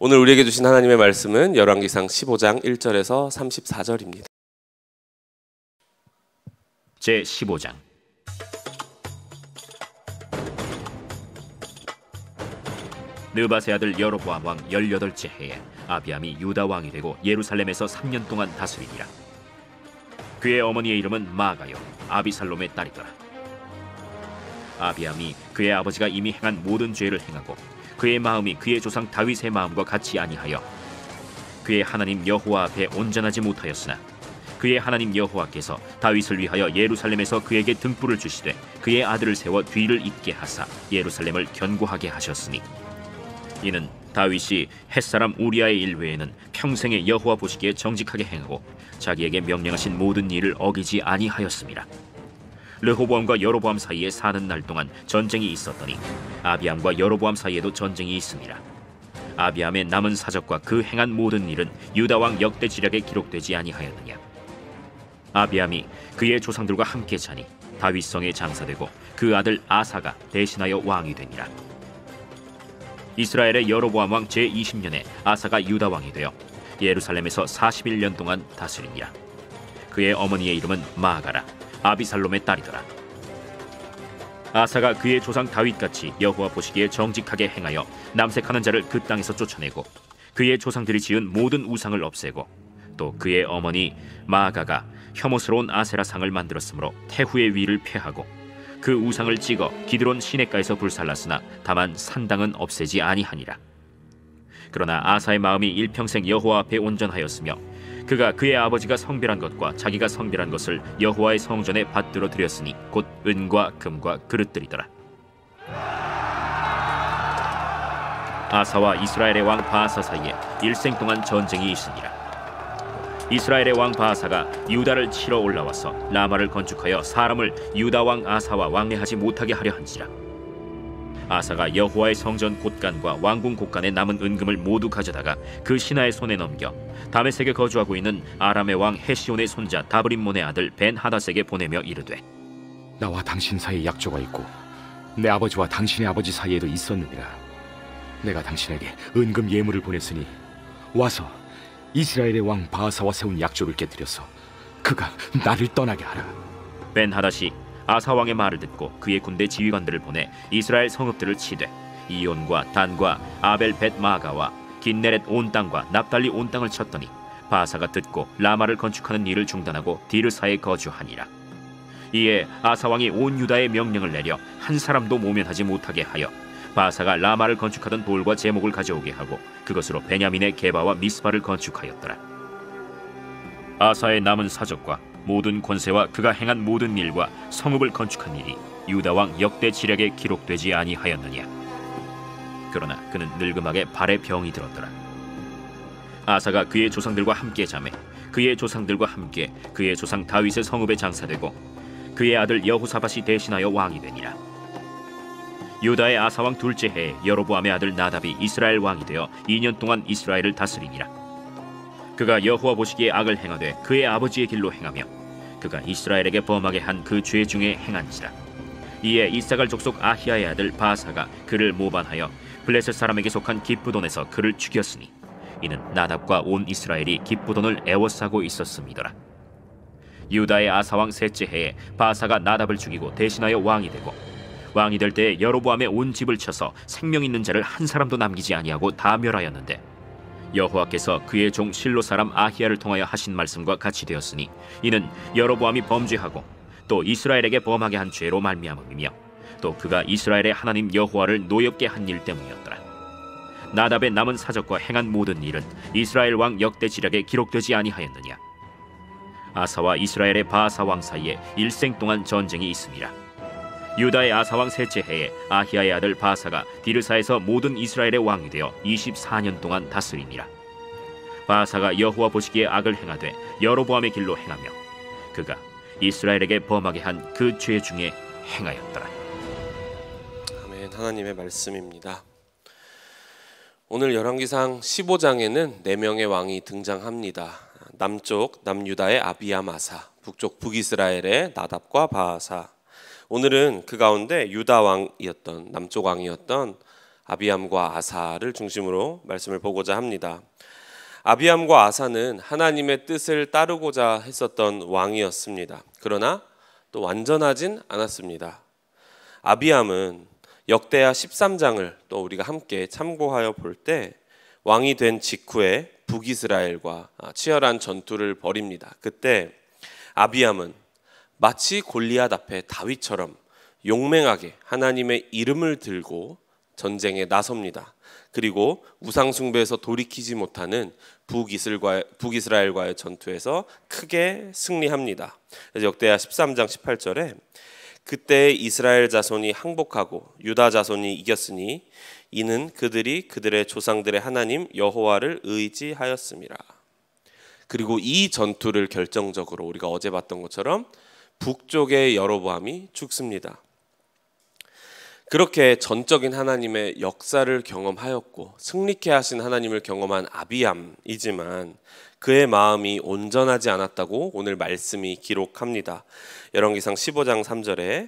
오늘 우리에게 주신 하나님의 말씀은 열왕기상 15장 1절에서 34절입니다. 제 15장. 느밧의 아들 여로보암 왕 18째 해에 아비암이 유다 왕이 되고 예루살렘에서 3년 동안 다스리니라. 그의 어머니의 이름은 마아가요 아비살롬의 딸이더라. 아비암이 그의 아버지가 이미 행한 모든 죄를 행하고 그의 마음이 그의 조상 다윗의 마음과 같이 아니하여 그의 하나님 여호와 앞에 온전하지 못하였으나 그의 하나님 여호와께서 다윗을 위하여 예루살렘에서 그에게 등불을 주시되 그의 아들을 세워 뒤를 잇게 하사 예루살렘을 견고하게 하셨으니 이는 다윗이 햇사람 우리아의 일 외에는 평생에 여호와 보시기에 정직하게 행하고 자기에게 명령하신 모든 일을 어기지 아니하였습니다. 르호보암과 여로보암 사이에 사는 날 동안 전쟁이 있었더니 아비암과 여로보암 사이에도 전쟁이 있습니다. 아비암의 남은 사적과 그 행한 모든 일은 유다 왕 역대 지략에 기록되지 아니하였느냐. 아비암이 그의 조상들과 함께 자니 다윗성에 장사되고 그 아들 아사가 대신하여 왕이 되니라. 이스라엘의 여로보암 왕 제20년에 아사가 유다 왕이 되어 예루살렘에서 41년 동안 다스리니라. 그의 어머니의 이름은 마아가라 아비살롬의 딸이더라. 아사가 그의 조상 다윗같이 여호와 보시기에 정직하게 행하여 남색하는 자를 그 땅에서 쫓아내고 그의 조상들이 지은 모든 우상을 없애고 또 그의 어머니 마아가가 혐오스러운 아세라 상을 만들었으므로 태후의 위를 폐하고 그 우상을 찍어 기드론 시냇가에서 불살랐으나 다만 산당은 없애지 아니하니라. 그러나 아사의 마음이 일평생 여호와 앞에 온전하였으며 그가 그의 아버지가 성별한 것과 자기가 성별한 것을 여호와의 성전에 받들어 드렸으니 곧 은과 금과 그릇들이더라. 아사와 이스라엘의 왕 바아사 사이에 일생 동안 전쟁이 있으니라. 이스라엘의 왕 바아사가 유다를 치러 올라와서 라마를 건축하여 사람을 유다 왕 아사와 왕래하지 못하게 하려 한지라. 아사가 여호와의 성전 곳간과 왕궁 곳간에 남은 은금을 모두 가져다가 그 신하의 손에 넘겨 다메섹에 거주하고 있는 아람의 왕 헤시온의 손자 다브림몬의 아들 벤하닷에게 보내며 이르되 나와 당신 사이에 약조가 있고 내 아버지와 당신의 아버지 사이에도 있었느니라. 내가 당신에게 은금 예물을 보냈으니 와서 이스라엘의 왕 바아사와 세운 약조를 깨뜨려서 그가 나를 떠나게 하라. 벤하닷이 아사 왕의 말을 듣고 그의 군대 지휘관들을 보내 이스라엘 성읍들을 치되 이온과 단과 아벨 벳 마가와 긴네렛 온 땅과 납달리 온 땅을 쳤더니 바아사가 듣고 라마를 건축하는 일을 중단하고 디르사에 거주하니라. 이에 아사 왕이 온 유다에 명령을 내려 한 사람도 모면하지 못하게 하여 바아사가 라마를 건축하던 돌과 제목을 가져오게 하고 그것으로 베냐민의 게바와 미스바를 건축하였더라. 아사의 남은 사적과 모든 권세와 그가 행한 모든 일과 성읍을 건축한 일이 유다 왕 역대 지략에 기록되지 아니하였느냐. 그러나 그는 늙음하게 발에 병이 들었더라. 아사가 그의 조상들과 함께 자매 그의 조상들과 함께 그의 조상 다윗의 성읍에 장사되고 그의 아들 여호사밧이 대신하여 왕이 되니라. 유다의 아사 왕 둘째 해에 여로보암의 아들 나답이 이스라엘 왕이 되어 2년 동안 이스라엘을 다스리니라. 그가 여호와 보시기에 악을 행하되 그의 아버지의 길로 행하며 그가 이스라엘에게 범하게 한 그 죄 중에 행한지라. 이에 이사갈 족속 아히야의 아들 바아사가 그를 모반하여 블레셋 사람에게 속한 기브돈에서 그를 죽였으니 이는 나답과 온 이스라엘이 기브돈을 애워싸고 있었음이더라. 유다의 아사 왕 셋째 해에 바아사가 나답을 죽이고 대신하여 왕이 되고 왕이 될 때에 여로보암의 온 집을 쳐서 생명 있는 자를 한 사람도 남기지 아니하고 다 멸하였는데 여호와께서 그의 종 실로 사람 아히야를 통하여 하신 말씀과 같이 되었으니 이는 여로보암이 범죄하고 또 이스라엘에게 범하게 한 죄로 말미암음이며 또 그가 이스라엘의 하나님 여호와를 노엽게 한 일 때문이었더라. 나답의 남은 사적과 행한 모든 일은 이스라엘 왕 역대 지략에 기록되지 아니하였느냐. 아사와 이스라엘의 바아사 왕 사이에 일생 동안 전쟁이 있음이라. 유다의 아사 왕 셋째 해에 아히야의 아들 바아사가 디르사에서 모든 이스라엘의 왕이 되어 24년 동안 다스리니라. 바아사가 여호와 보시기에 악을 행하되 여로보암의 길로 행하며 그가 이스라엘에게 범하게 한 그 죄 중에 행하였더라. 아멘. 하나님의 말씀입니다. 오늘 열왕기상 15장에는 4명의 왕이 등장합니다. 남쪽 남유다의 아비암 아사, 북쪽 북이스라엘의 나답과 바아사. 오늘은 그 가운데 유다 왕이었던 남쪽 왕이었던 아비암과 아사를 중심으로 말씀을 보고자 합니다. 아비암과 아사는 하나님의 뜻을 따르고자 했었던 왕이었습니다. 그러나 또 완전하진 않았습니다. 아비암은 역대하 13장을 또 우리가 함께 참고하여 볼 때 왕이 된 직후에 북이스라엘과 치열한 전투를 벌입니다. 그때 아비암은 마치 골리앗 앞에 다윗처럼 용맹하게 하나님의 이름을 들고 전쟁에 나섭니다. 그리고 우상 숭배에서 돌이키지 못하는 북이스라엘과의 전투에서 크게 승리합니다. 그래서 역대하 13장 18절에 그때 이스라엘 자손이 항복하고 유다 자손이 이겼으니 이는 그들이 그들의 조상들의 하나님 여호와를 의지하였습니다. 그리고 이 전투를 결정적으로 우리가 어제 봤던 것처럼 북쪽의 여로보암이 죽습니다. 그렇게 전적인 하나님의 역사를 경험하였고 승리케 하신 하나님을 경험한 아비암이지만 그의 마음이 온전하지 않았다고 오늘 말씀이 기록합니다. 열왕기상 15장 3절에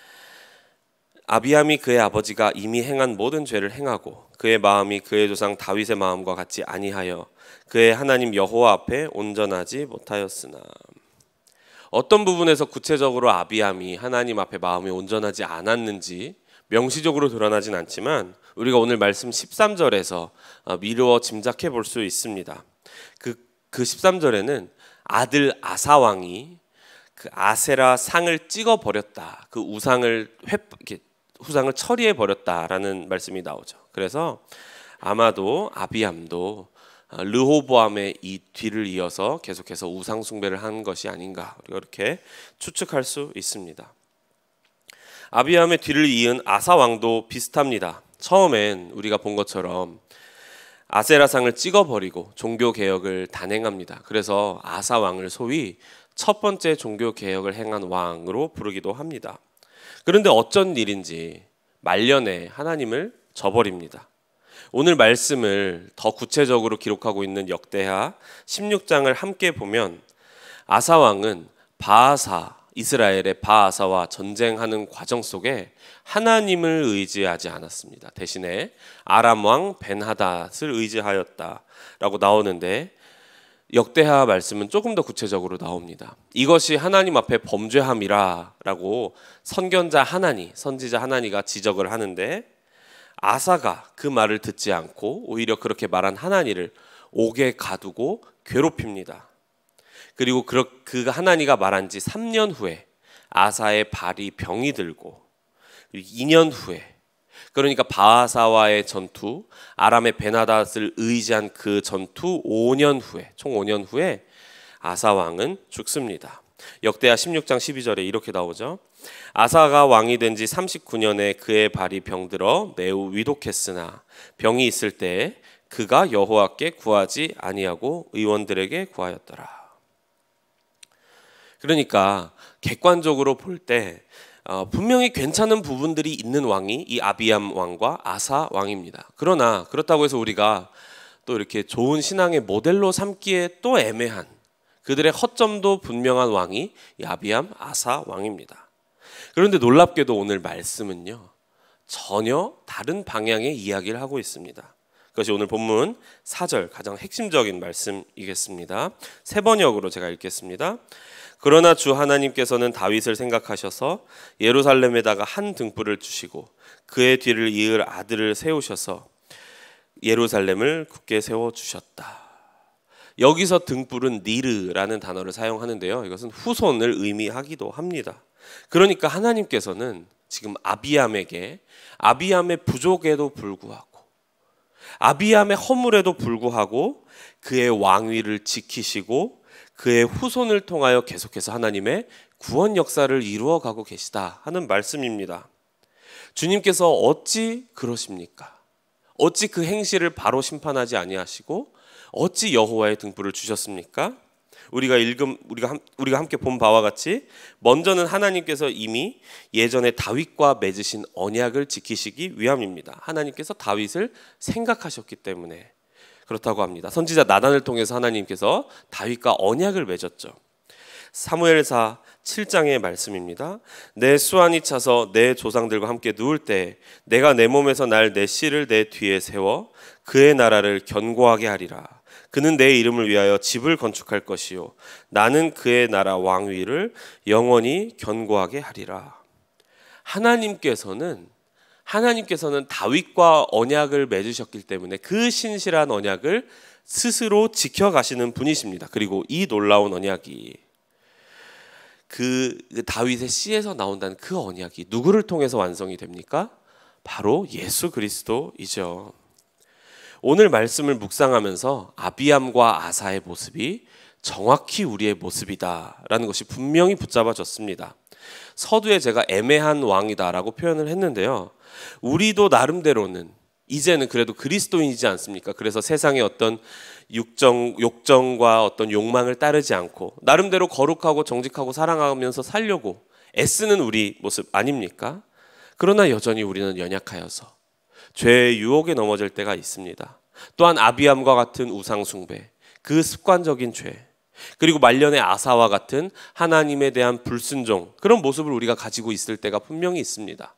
아비암이 그의 아버지가 이미 행한 모든 죄를 행하고 그의 마음이 그의 조상 다윗의 마음과 같지 아니하여 그의 하나님 여호와 앞에 온전하지 못하였으나. 어떤 부분에서 구체적으로 아비암이 하나님 앞에 마음이 온전하지 않았는지 명시적으로 드러나진 않지만 우리가 오늘 말씀 13절에서 미루어 짐작해 볼 수 있습니다. 그 13절에는 아들 아사 왕이 그 아세라 상을 찍어 버렸다. 그 우상을 처리해 버렸다라는 말씀이 나오죠. 그래서 아마도 아비암도 르호보암의 이 뒤를 이어서 계속해서 우상 숭배를 한 것이 아닌가 우리가 이렇게 추측할 수 있습니다. 아비암의 뒤를 이은 아사 왕도 비슷합니다. 처음엔 우리가 본 것처럼 아세라상을 찍어버리고 종교 개혁을 단행합니다. 그래서 아사 왕을 소위 첫 번째 종교 개혁을 행한 왕으로 부르기도 합니다. 그런데 어쩐 일인지 말년에 하나님을 저버립니다. 오늘 말씀을 더 구체적으로 기록하고 있는 역대하 16장을 함께 보면 아사 왕은 바아사 이스라엘의 바아사와 전쟁하는 과정 속에 하나님을 의지하지 않았습니다. 대신에 아람 왕 벤하닷을 의지하였다라고 나오는데 역대하 말씀은 조금 더 구체적으로 나옵니다. 이것이 하나님 앞에 범죄함이라라고 선지자 하나니가 지적을 하는데 아사가 그 말을 듣지 않고 오히려 그렇게 말한 하나니를 옥에 가두고 괴롭힙니다. 그리고 그 하나니가 말한 지 3년 후에 아사의 발이 병이 들고 2년 후에 그러니까 바아사와의 전투, 아람의 베나닷을 의지한 그 전투 5년 후에 총 5년 후에 아사 왕은 죽습니다. 역대하 16장 12절에 이렇게 나오죠. 아사가 왕이 된 지 39년에 그의 발이 병들어 매우 위독했으나 병이 있을 때에 그가 여호와께 구하지 아니하고 의원들에게 구하였더라. 그러니까 객관적으로 볼 때 분명히 괜찮은 부분들이 있는 왕이 이 아비암 왕과 아사 왕입니다. 그러나 그렇다고 해서 우리가 또 이렇게 좋은 신앙의 모델로 삼기에 또 애매한 그들의 허점도 분명한 왕이 이 아비암 아사 왕입니다. 그런데 놀랍게도 오늘 말씀은요 전혀 다른 방향의 이야기를 하고 있습니다. 그것이 오늘 본문 4절 가장 핵심적인 말씀이겠습니다. 세 번역으로 제가 읽겠습니다. 그러나 주 하나님께서는 다윗을 생각하셔서 예루살렘에다가 한 등불을 주시고 그의 뒤를 이을 아들을 세우셔서 예루살렘을 굳게 세워주셨다. 여기서 등불은 니르라는 단어를 사용하는데요. 이것은 후손을 의미하기도 합니다. 그러니까 하나님께서는 지금 아비암의 부족에도 불구하고 아비암의 허물에도 불구하고 그의 왕위를 지키시고 그의 후손을 통하여 계속해서 하나님의 구원 역사를 이루어가고 계시다 하는 말씀입니다. 주님께서 어찌 그러십니까? 어찌 그 행실을 바로 심판하지 아니하시고 어찌 여호와의 등불을 주셨습니까? 우리가 함께 본 바와 같이 먼저는 하나님께서 이미 예전에 다윗과 맺으신 언약을 지키시기 위함입니다. 하나님께서 다윗을 생각하셨기 때문에 그렇다고 합니다. 선지자 나단을 통해서 하나님께서 다윗과 언약을 맺었죠. 사무엘사 7장의 말씀입니다. 내 수완이 차서 내 조상들과 함께 누울 때 내가 내 몸에서 날 내 씨를 내 뒤에 세워 그의 나라를 견고하게 하리라. 그는 내 이름을 위하여 집을 건축할 것이요 나는 그의 나라 왕위를 영원히 견고하게 하리라. 하나님께서는 다윗과 언약을 맺으셨기 때문에 그 신실한 언약을 스스로 지켜가시는 분이십니다. 그리고 이 놀라운 언약이 그 다윗의 씨에서 나온다는 그 언약이 누구를 통해서 완성이 됩니까? 바로 예수 그리스도이죠. 오늘 말씀을 묵상하면서 아비암과 아사의 모습이 정확히 우리의 모습이다라는 것이 분명히 붙잡아졌습니다. 서두에 제가 애매한 왕이다라고 표현을 했는데요. 우리도 나름대로는 이제는 그래도 그리스도인이지 않습니까? 그래서 세상의 어떤 욕정과 어떤 욕망을 따르지 않고 나름대로 거룩하고 정직하고 사랑하면서 살려고 애쓰는 우리 모습 아닙니까? 그러나 여전히 우리는 연약하여서 죄의 유혹에 넘어질 때가 있습니다. 또한 아비암과 같은 우상 숭배, 그 습관적인 죄, 그리고 말년의 아사와 같은 하나님에 대한 불순종, 그런 모습을 우리가 가지고 있을 때가 분명히 있습니다.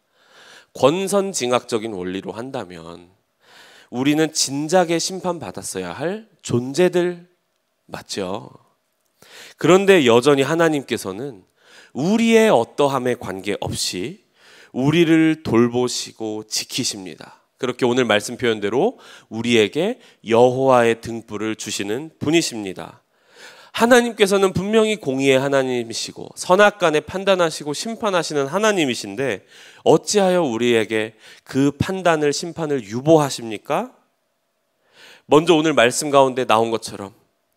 권선징악적인 원리로 한다면 우리는 진작에 심판받았어야 할 존재들 맞죠? 그런데 여전히 하나님께서는 우리의 어떠함에 관계없이 우리를 돌보시고 지키십니다. 그렇게 오늘 말씀 표현대로 우리에게 여호와의 등불을 주시는 분이십니다. 하나님께서는 분명히 공의의 하나님이시고 선악간에 판단하시고 심판하시는 하나님이신데 어찌하여 우리에게 그 판단을 심판을 유보하십니까? 먼저 오늘 말씀 가운데 나온 것처럼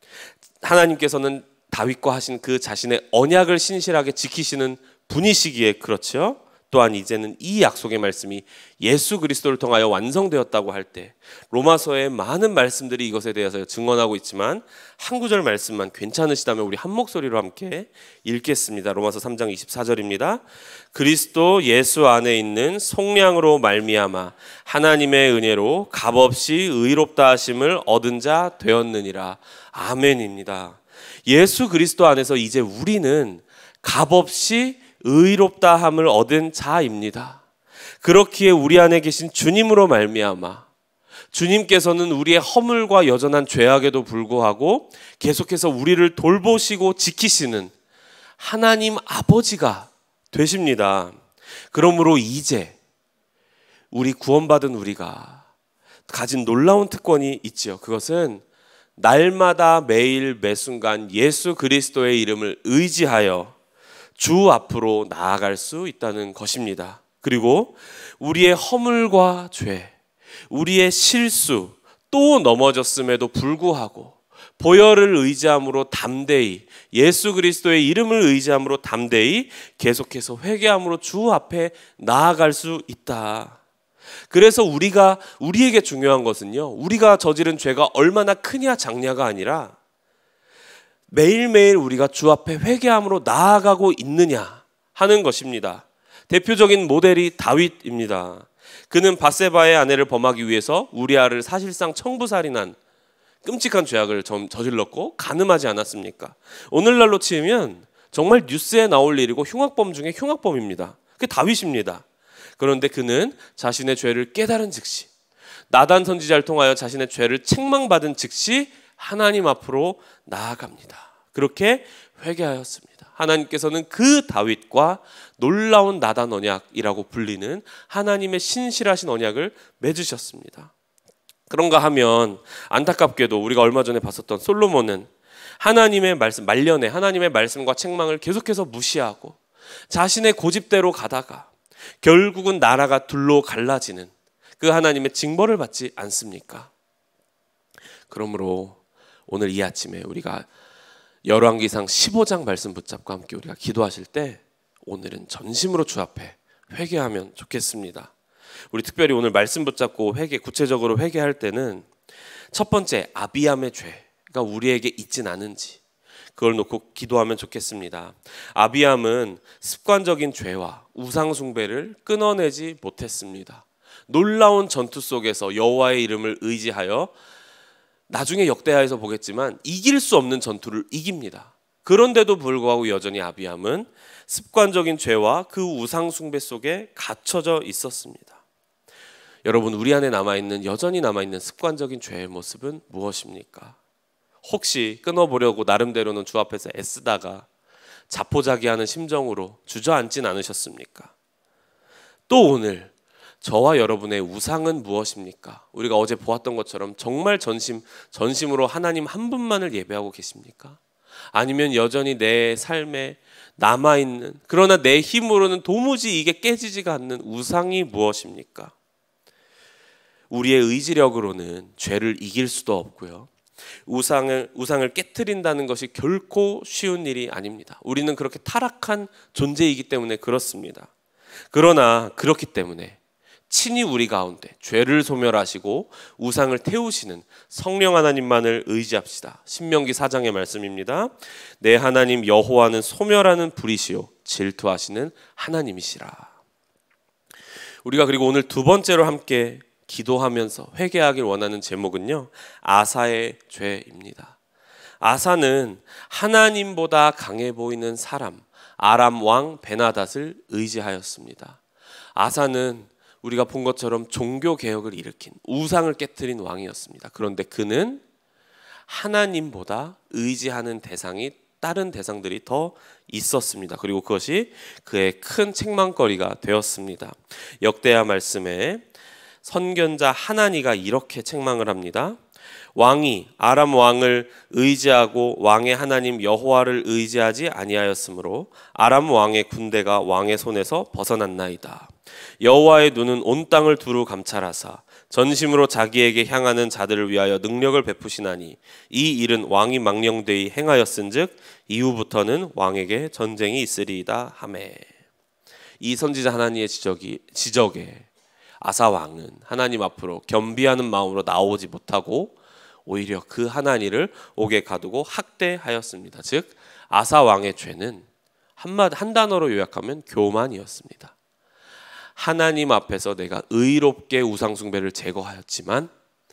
하나님께서는 다윗과 하신 그 자신의 언약을 신실하게 지키시는 분이시기에 그렇죠. 또한 이제는 이 약속의 말씀이 예수 그리스도를 통하여 완성되었다고 할 때 로마서의 많은 말씀들이 이것에 대해서 증언하고 있지만 한 구절 말씀만 괜찮으시다면 우리 한 목소리로 함께 읽겠습니다. 로마서 3장 24절입니다. 그리스도 예수 안에 있는 속량으로 말미암아 하나님의 은혜로 값없이 의롭다 하심을 얻은 자 되었느니라. 아멘입니다. 예수 그리스도 안에서 이제 우리는 값없이 의롭다함을 얻은 자입니다. 그렇기에 우리 안에 계신 주님으로 말미암아 주님께서는 우리의 허물과 여전한 죄악에도 불구하고 계속해서 우리를 돌보시고 지키시는 하나님 아버지가 되십니다. 그러므로 이제 우리 구원받은 우리가 가진 놀라운 특권이 있죠. 그것은 날마다 매일 매순간 예수 그리스도의 이름을 의지하여 주 앞으로 나아갈 수 있다는 것입니다. 그리고 우리의 허물과 죄, 우리의 실수, 또 넘어졌음에도 불구하고 보혈을 의지함으로 담대히 예수 그리스도의 이름을 의지함으로 담대히 계속해서 회개함으로 주 앞에 나아갈 수 있다. 그래서 우리에게 중요한 것은요, 우리가 저지른 죄가 얼마나 크냐 작냐가 아니라 매일매일 우리가 주 앞에 회개함으로 나아가고 있느냐 하는 것입니다. 대표적인 모델이 다윗입니다. 그는 밧세바의 아내를 범하기 위해서 우리아를 사실상 청부살인한 끔찍한 죄악을 저질렀고 간음하지 않았습니까? 오늘날로 치면 정말 뉴스에 나올 일이고 흉악범 중에 흉악범입니다. 그게 다윗입니다. 그런데 그는 자신의 죄를 깨달은 즉시 나단 선지자를 통하여 자신의 죄를 책망받은 즉시 하나님 앞으로 나아갑니다. 그렇게 회개하였습니다. 하나님께서는 그 다윗과 놀라운 나단 언약이라고 불리는 하나님의 신실하신 언약을 맺으셨습니다. 그런가 하면 안타깝게도 우리가 얼마 전에 봤었던 솔로몬은 하나님의 말씀, 말년에 하나님의 말씀과 책망을 계속해서 무시하고 자신의 고집대로 가다가 결국은 나라가 둘로 갈라지는 그 하나님의 징벌을 받지 않습니까? 그러므로 오늘 이 아침에 우리가 열왕기상 15장 말씀 붙잡고 함께 우리가 기도하실 때 오늘은 전심으로 주 앞에 회개하면 좋겠습니다. 우리 특별히 오늘 말씀 붙잡고 구체적으로 회개할 때는 첫 번째 아비암의 죄가 우리에게 있진 않은지 그걸 놓고 기도하면 좋겠습니다. 아비암은 습관적인 죄와 우상 숭배를 끊어내지 못했습니다. 놀라운 전투 속에서 여호와의 이름을 의지하여 나중에 역대하에서 보겠지만 이길 수 없는 전투를 이깁니다. 그런데도 불구하고 여전히 아비암은 습관적인 죄와 그 우상 숭배 속에 갇혀져 있었습니다. 여러분, 우리 안에 여전히 남아있는 습관적인 죄의 모습은 무엇입니까? 혹시 끊어보려고 나름대로는 주 앞에서 애쓰다가 자포자기하는 심정으로 주저앉진 않으셨습니까? 또 오늘 저와 여러분의 우상은 무엇입니까? 우리가 어제 보았던 것처럼 정말 전심으로 하나님 한 분만을 예배하고 계십니까? 아니면 여전히 내 삶에 남아있는, 그러나 내 힘으로는 도무지 이게 깨지지가 않는 우상이 무엇입니까? 우리의 의지력으로는 죄를 이길 수도 없고요, 우상을 깨트린다는 것이 결코 쉬운 일이 아닙니다. 우리는 그렇게 타락한 존재이기 때문에 그렇습니다. 그러나 그렇기 때문에 친히 우리 가운데 죄를 소멸하시고 우상을 태우시는 성령 하나님만을 의지합시다. 신명기 4장의 말씀입니다. 내 하나님 여호와는 소멸하는 불이시요 질투하시는 하나님이시라. 우리가 그리고 오늘 두 번째로 함께 기도하면서 회개하길 원하는 제목은요, 아사의 죄입니다. 아사는 하나님보다 강해 보이는 사람 아람 왕 베나닷을 의지하였습니다. 아사는 우리가 본 것처럼 종교 개혁을 일으킨, 우상을 깨트린 왕이었습니다. 그런데 그는 하나님보다 의지하는 대상이 다른 대상들이 더 있었습니다. 그리고 그것이 그의 큰 책망거리가 되었습니다. 역대하 말씀에 선견자 하나니가 이렇게 책망을 합니다. 왕이 아람 왕을 의지하고 왕의 하나님 여호와를 의지하지 아니하였으므로 아람 왕의 군대가 왕의 손에서 벗어났나이다. 여호와의 눈은 온 땅을 두루 감찰하사 전심으로 자기에게 향하는 자들을 위하여 능력을 베푸시나니 이 일은 왕이 망령되이 행하였은즉 이후부터는 왕에게 전쟁이 있으리이다 하매. 이 선지자 하나니의 지적에 아사 왕은 하나님 앞으로 겸비하는 마음으로 나오지 못하고 오히려 그 하나니를 옥에 가두고 학대하였습니다. 즉 아사 왕의 죄는 한 단어로 요약하면 교만이었습니다. 하나님 앞에서 내가 의롭게 우상 숭배를 제거하였지만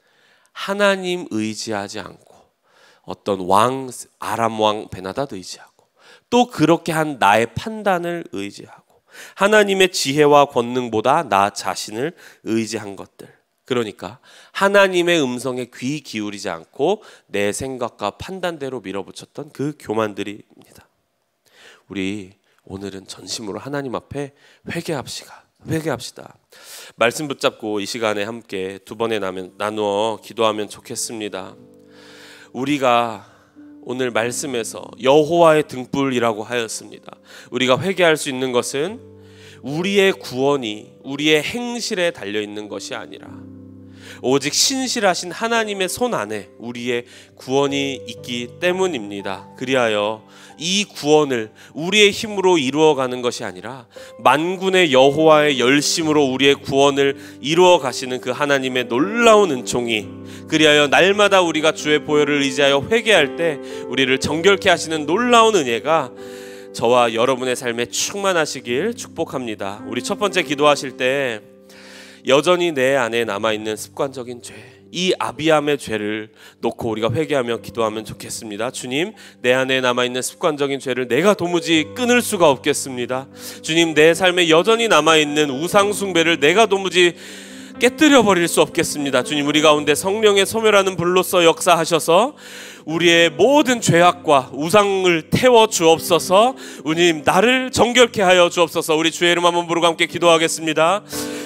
하나님 의지하지 않고 어떤 왕, 아람 왕 베나닷 의지하고 또 그렇게 한 나의 판단을 의지하고 하나님의 지혜와 권능보다 나 자신을 의지한 것들, 그러니까 하나님의 음성에 귀 기울이지 않고 내 생각과 판단대로 밀어붙였던 그 교만들입니다. 우리 오늘은 전심으로 하나님 앞에 회개합시다. 말씀 붙잡고 이 시간에 함께 두 번에 나누어 기도하면 좋겠습니다. 우리가 오늘 말씀에서 여호와의 등불이라고 하였습니다. 우리가 회개할 수 있는 것은 우리의 구원이 우리의 행실에 달려있는 것이 아니라 오직 신실하신 하나님의 손 안에 우리의 구원이 있기 때문입니다. 그리하여 이 구원을 우리의 힘으로 이루어가는 것이 아니라 만군의 여호와의 열심으로 우리의 구원을 이루어 가시는 그 하나님의 놀라운 은총이, 그리하여 날마다 우리가 주의 보혈을 의지하여 회개할 때 우리를 정결케 하시는 놀라운 은혜가 저와 여러분의 삶에 충만하시길 축복합니다. 우리 첫 번째 기도하실 때 여전히 내 안에 남아있는 습관적인 죄, 이 아비암의 죄를 놓고 우리가 회개하며 기도하면 좋겠습니다. 주님, 내 안에 남아있는 습관적인 죄를 내가 도무지 끊을 수가 없겠습니다. 주님, 내 삶에 여전히 남아있는 우상 숭배를 내가 도무지 깨뜨려 버릴 수 없겠습니다. 주님, 우리 가운데 성령의 소멸하는 불로서 역사하셔서 우리의 모든 죄악과 우상을 태워 주옵소서. 주님, 나를 정결케 하여 주옵소서. 우리 주의 이름 한번 부르고 함께 기도하겠습니다.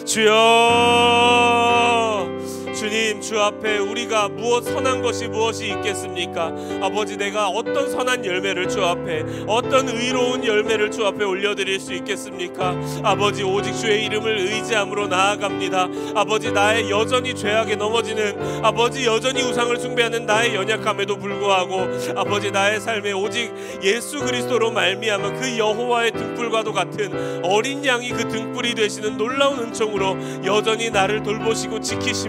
주여, 주님, 주 앞에 우리가 선한 것이 무엇이 있겠습니까? 아버지, 내가 어떤 선한 열매를 주 앞에, 어떤 의로운 열매를 주 앞에 올려드릴 수 있겠습니까? 아버지, 오직 주의 이름을 의지함으로 나아갑니다. 아버지, 나의 여전히 죄악에 넘어지는, 아버지, 여전히 우상을 숭배하는 나의 연약함에도 불구하고 아버지, 나의 삶에 오직 예수 그리스도로 말미암아 그 여호와의 등불과도 같은 어린 양이 그 등불이 되시는 놀라운 은총으로 여전히 나를 돌보시고 지키시며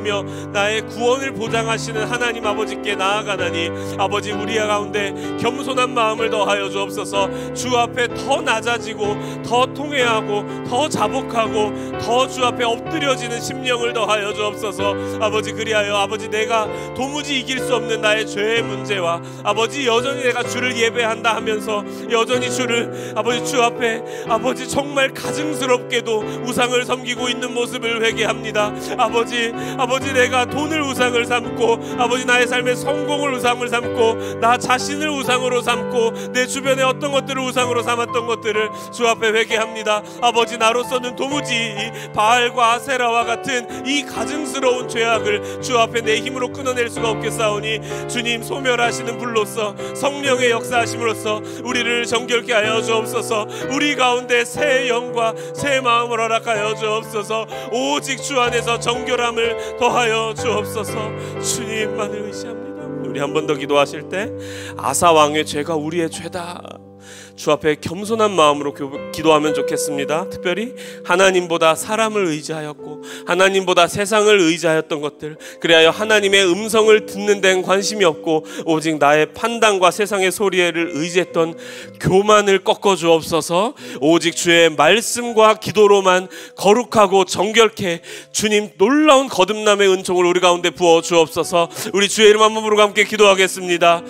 나의 구원을 보장하시는 하나님 아버지께 나아가나니 아버지 우리 가운데 겸손한 마음을 더하여 주옵소서. 주 앞에 더 낮아지고 더 통회하고 더 자복하고 더 주 앞에 엎드려지는 심령을 더하여 주옵소서. 아버지 그리하여 아버지 내가 도무지 이길 수 없는 나의 죄의 문제와 아버지 여전히 내가 주를 예배한다 하면서 여전히 주를 아버지 주 앞에 아버지 정말 가증스럽게도 우상을 섬기고 있는 모습을 회개합니다. 아버지 내가 돈을 우상을 삼고 아버지 나의 삶의 성공을 우상을 삼고 나 자신을 우상으로 삼고 내 주변에 어떤 것들을 우상으로 삼았던 것들을 주 앞에 회개합니다. 아버지 나로서는 도무지 바알과 아세라와 같은 이 가증스러운 죄악을 주 앞에 내 힘으로 끊어낼 수가 없겠사오니 주님 소멸하시는 불로써 성령의 역사하심으로써 우리를 정결케 하여 주옵소서. 우리 가운데 새 영과 새 마음을 허락하여 주옵소서. 오직 주 안에서 정결함을 더하여 주옵소서. 주님만을 의지합니다. 우리 한 번 더 기도하실 때 아사 왕의 죄가 우리의 죄다 주 앞에 겸손한 마음으로 기도하면 좋겠습니다. 특별히 하나님보다 사람을 의지하였고 하나님보다 세상을 의지하였던 것들, 그리하여 하나님의 음성을 듣는 데는 관심이 없고 오직 나의 판단과 세상의 소리를 의지했던 교만을 꺾어 주옵소서. 오직 주의 말씀과 기도로만 거룩하고 정결케 주님 놀라운 거듭남의 은총을 우리 가운데 부어 주옵소서. 우리 주의 이름 한 번으로 함께 기도하겠습니다.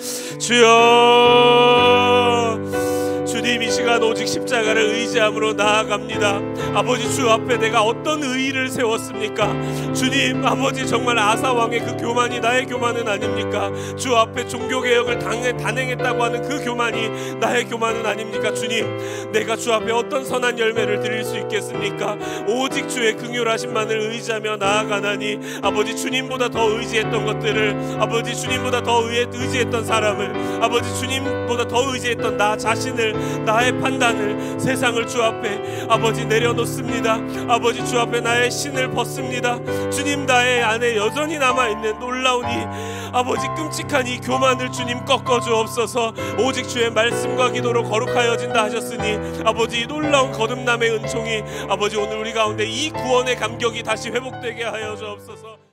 주여, 주님 이 시간 오직 십자가를 의지함으로 나아갑니다. 아버지 주 앞에 내가 어떤 의의를 세웠습니까? 주님 아버지 정말 아사왕의 그 교만이 나의 교만은 아닙니까? 주 앞에 종교개혁을 단행했다고 하는 그 교만이 나의 교만은 아닙니까? 주님 내가 주 앞에 어떤 선한 열매를 드릴 수 있겠습니까? 오직 주의 긍휼하심만을 의지하며 나아가나니 아버지 주님보다 더 의지했던 것들을 아버지 주님보다 더 의지했던 사람을 아버지 주님보다 더 의지했던 나 자신을 나의 판단을 세상을 주 앞에 아버지 내려놓습니다. 아버지 주 앞에 나의 신을 벗습니다. 주님 나의 안에 여전히 남아있는 놀라운 이 아버지 끔찍한 이 교만을 주님 꺾어 주옵소서. 오직 주의 말씀과 기도로 거룩하여진다 하셨으니 아버지 이 놀라운 거듭남의 은총이 아버지 오늘 우리 가운데 이 구원의 감격이 다시 회복되게 하여 주옵소서.